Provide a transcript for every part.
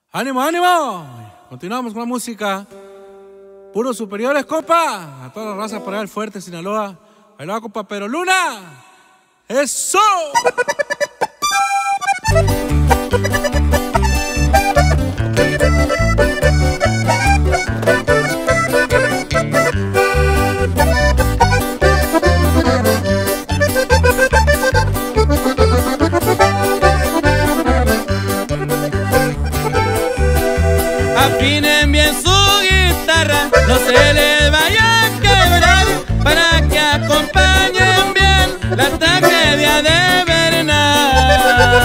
¡Ánimo, ánimo! Continuamos con la música. Puros superiores, compa. A toda la raza por allá del Fuerte, Sinaloa. Ahí lo va, compa Pedro Luna. ¡Eso! Afinen bien su guitarra, no se les vaya a quebrar, para que acompañen bien la tragedia de Bernal.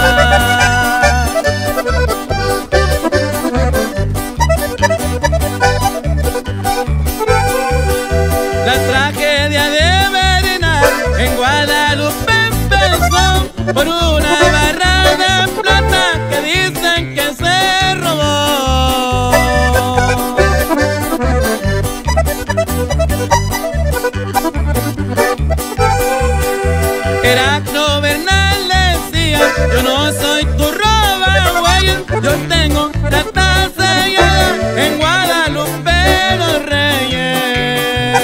La tragedia de Bernal en Guadalupe empezó por una barra de plata que dicen que se robó. Heraclio Bernal decía: yo no soy tu roba, güey, yo tengo la taza sellada en Guadalupe los Reyes.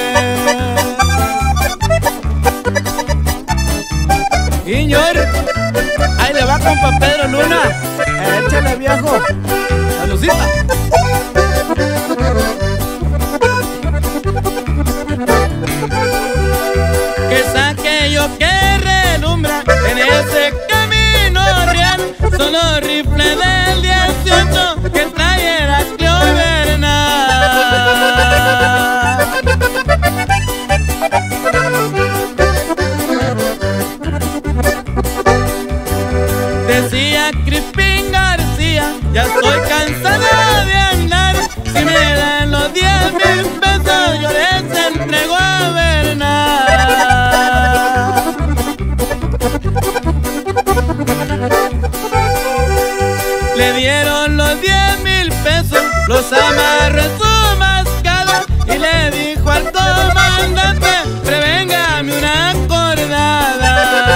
Señor, ahí le va, compa Pedro Luna. Échale, viejo. Salucita. Que es aquello que relumbra en ese camino real, son los rifles del 18 que trae Heraclio Bernal. Decía Crispín García: ya estoy cansada de andar, si me dan los 10,000 pesos yo les entrego a Bernal. Le dieron los 10,000 pesos, los amarró en su mascada y le dijo al comandante: prevéngame una cordada.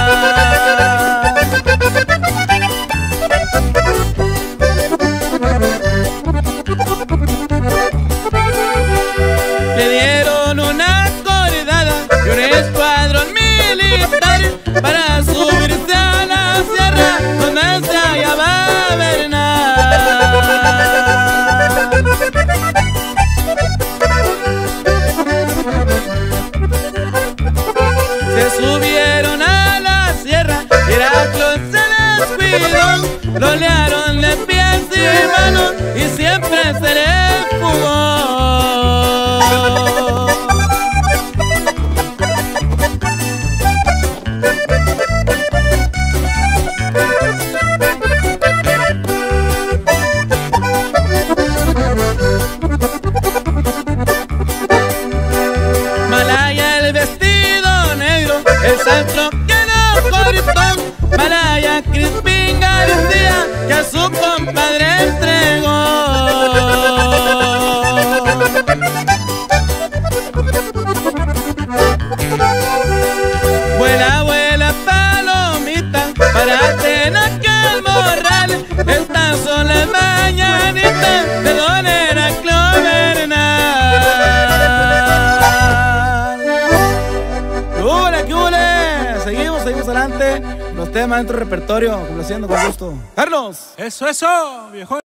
Le dieron una cordada y un escuadrón militar para subirse a la sierra donde se hallaba Bernal. Se subieron a la sierra, Heraclio se descuidó, lo liaron de pies y manos y siempre se le fugó. Malaya el vestido negro, el salto que no cortó, Malaya Crispín García que a su compadre entregó. Vuela, vuela palomita, párate en aquel morral, estas son las mañanitas de don Heraclio Bernal. ¡Qué hule! Seguimos adelante. Los temas dentro del repertorio, complaciendo con gusto. ¡Carlos! ¡Eso, viejo!